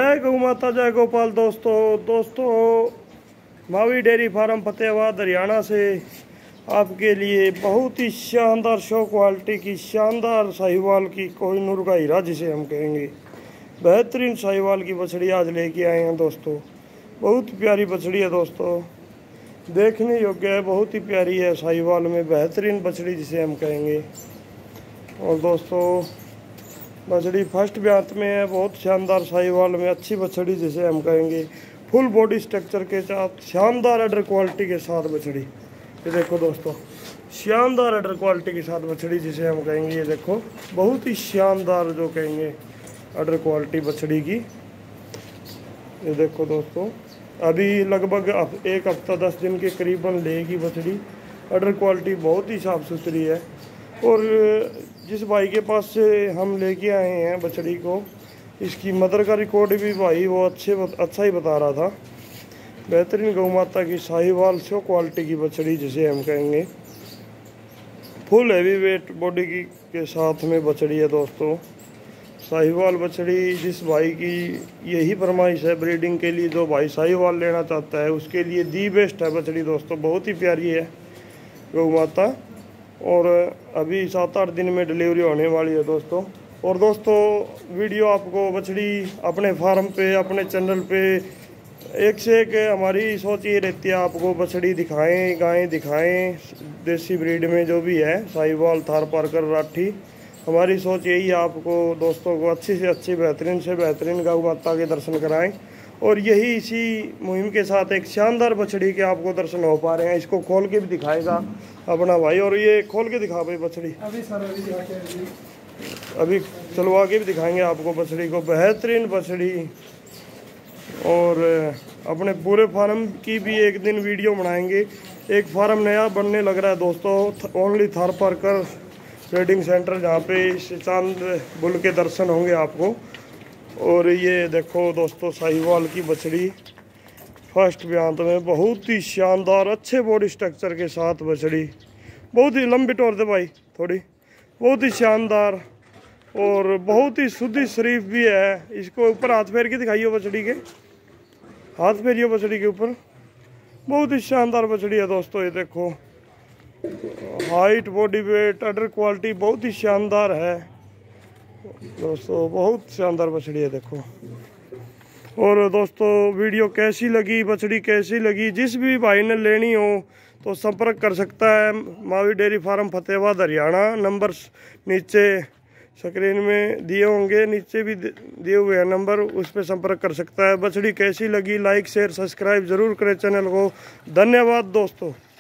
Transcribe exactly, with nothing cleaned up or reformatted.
जय गौ माता जय गोपाल। दोस्तों दोस्तों मावी डेयरी फार्म फतेहाबाद हरियाणा से आपके लिए बहुत ही शानदार शो क्वालिटी की शानदार साहिवाल की कोहिनूर का हीरा जिसे हम कहेंगे, बेहतरीन साहिवाल की बछड़ी आज लेके आए हैं दोस्तों। बहुत प्यारी बछड़ी है दोस्तों, देखने योग्य है, बहुत ही प्यारी है। साहिवाल में बेहतरीन बछड़ी जिसे हम कहेंगे। और दोस्तों बछड़ी फर्स्ट ब्यात में है, बहुत शानदार साहिवाल में अच्छी बछड़ी जिसे हम कहेंगे। फुल बॉडी स्ट्रक्चर के साथ शानदार अडर क्वालिटी के साथ बछड़ी। ये देखो दोस्तों, शानदार अडर क्वालिटी के साथ बछड़ी जिसे हम कहेंगे। ये देखो बहुत ही शानदार जो कहेंगे अडर क्वालिटी बछड़ी की। ये देखो दोस्तों, अभी लगभग एक हफ्ता दस दिन के करीबन लेगी बछड़ी। अडर क्वालिटी बहुत ही साफ़ सुथरी है। और जिस भाई के पास से हम लेके आए हैं बछड़ी को, इसकी मदर का रिकॉर्ड भी भाई वो अच्छे अच्छा ही बता रहा था। बेहतरीन गौ माता की साहिवाल शो क्वालिटी की बछड़ी जिसे हम कहेंगे। फुल हैवी वेट बॉडी की के साथ में बछड़ी है दोस्तों। साहिवाल बछड़ी जिस भाई की यही फरमाइश है ब्रीडिंग के लिए, जो भाई साहिवाल लेना चाहता है उसके लिए दी बेस्ट है बछड़ी दोस्तों। बहुत ही प्यारी है गौ माता, और अभी सात आठ दिन में डिलीवरी होने वाली है दोस्तों। और दोस्तों वीडियो आपको बछड़ी अपने फार्म पे अपने चैनल पे एक से एक हमारी सोच ये रहती है, आपको बछड़ी दिखाएं, गायें दिखाएं देसी ब्रीड में जो भी है, साहिवाल, थार पारकर, राठी। हमारी सोच यही है आपको दोस्तों को अच्छी से अच्छी बेहतरीन से बेहतरीन गौ माता के दर्शन कराएं। और यही इसी मुहिम के साथ एक शानदार बछड़ी के आपको दर्शन हो पा रहे हैं। इसको खोल के भी दिखाएगा अपना भाई, और ये खोल के दिखा भाई बछड़ी। अभी सर अभी अभी चलवा के भी दिखाएंगे आपको बछड़ी को। बेहतरीन बछड़ी। और अपने पूरे फार्म की भी एक दिन वीडियो बनाएंगे। एक फार्म नया बनने लग रहा है दोस्तों, only Thar Parkar trading centre, जहाँ पे चांद बुल के दर्शन होंगे आपको। और ये देखो दोस्तों साहिवाल की बछड़ी फर्स्ट ब्यांत में, बहुत ही शानदार अच्छे बॉडी स्ट्रक्चर के साथ बछड़ी। बहुत ही लंबी टोर दे भाई थोड़ी, बहुत ही शानदार और बहुत ही शुद्ध शरीफ भी है। इसको ऊपर हाथ फेर के दिखाइए बछड़ी के, हाथ फेरिए बछड़ी के ऊपर। बहुत ही शानदार बछड़ी है दोस्तों। ये देखो height, body weight, udder quality बहुत ही शानदार है दोस्तों, बहुत शानदार बछड़ी है देखो। और दोस्तों वीडियो कैसी लगी, बछड़ी कैसी लगी, जिस भी भाई ने लेनी हो तो संपर्क कर सकता है। Mavi dairy farm Fatehabad Haryana. Number नीचे स्क्रीन में दिए होंगे, नीचे भी दिए हुए हैं नंबर, उस पर संपर्क कर सकता है। बछड़ी कैसी लगी लाइक शेयर सब्सक्राइब जरूर करें चैनल को। धन्यवाद दोस्तों।